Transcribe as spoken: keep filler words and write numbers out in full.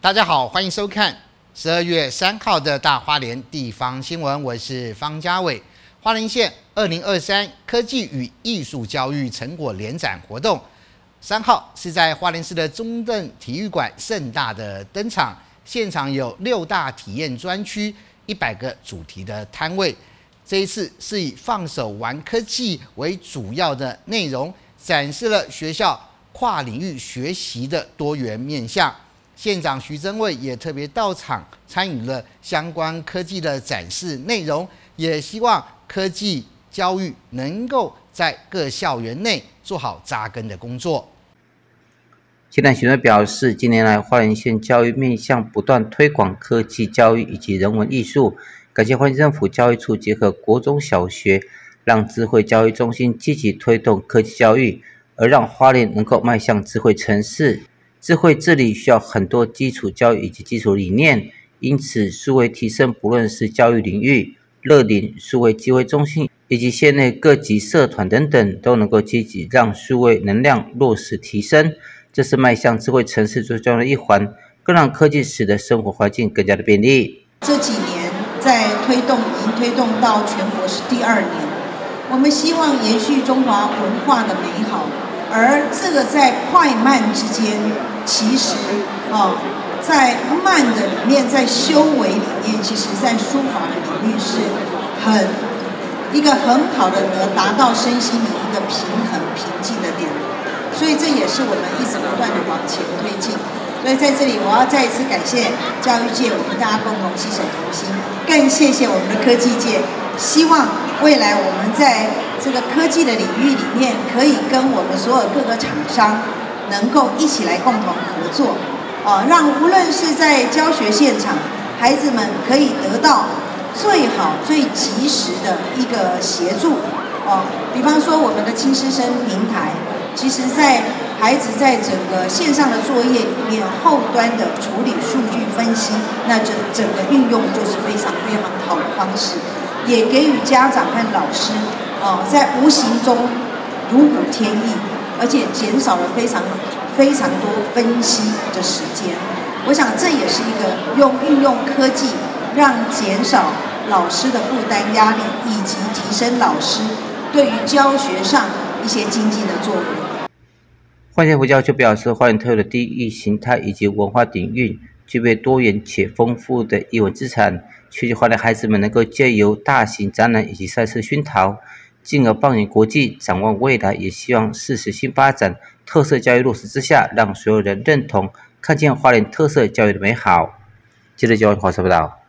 大家好，欢迎收看十二月三号的大花莲地方新闻，我是方家伟。花莲县二零二三科技与艺术教育成果联展活动，三号是在花莲市的中正体育馆盛大的登场，现场有六大体验专区，一百个主题的摊位。这一次是以放手玩科技为主要的内容，展示了学校跨领域学习的多元面向。县长徐榛蔚也特别到场参与了相关科技的展示内容，也希望科技教育能够在各校园内做好扎根的工作。 县长徐榛蔚表示，近年来花莲县教育面向不断推广科技教育以及人文艺术，感谢花莲政府教育处结合国中小学，让智慧教育中心积极推动科技教育，而让花莲能够迈向智慧城市。智慧治理需要很多基础教育以及基础理念，因此数位提升不论是教育领域、乐龄、数位机会中心以及县内各级社团等等，都能够积极让数位能量落实提升，这是迈向智慧城市最重要的一环，更让科技使得生活环境更加的便利。 这几年在推动，已经推动到全国是第二年，我们希望延续中华文化的美好，而这个在快慢之间，其实啊，在慢的里面，在修为里面，其实在书法的领域是很一个很好的呢，达到身心的一个平衡平静的点。所以这也是我们一直不断的往前推进。所以在这里，我要再一次感谢教育界，我们大家共同携手同心，更谢谢我们的科技界。希望未来我们在这个科技的领域里面，可以跟我们所有各个厂商能够一起来共同合作，啊，让无论是在教学现场，孩子们可以得到最好、最及时的一个协助，哦，比方说我们的亲师生平台，其实在孩子在整个线上的作业里面，后端的处理数据分析，那整整个运用就是非常非常好的方式，也给予家长和老师，哦，在无形中如虎添翼，而且减少了非常非常多分析的时间。我想这也是一个用运用科技，让减少老师的负担压力，以及提升老师对于教学上一些精进的作用。 花莲县府教育局表示，花莲特有的地域形态以及文化底蕴，具备多元且丰富的艺文资产，期许花莲孩子们能够借由大型展览以及赛事熏陶，进而放眼国际，展望未来，也希望适时新发展特色教育落实之下，让所有人认同看见花莲特色教育的美好。接着就华视报道。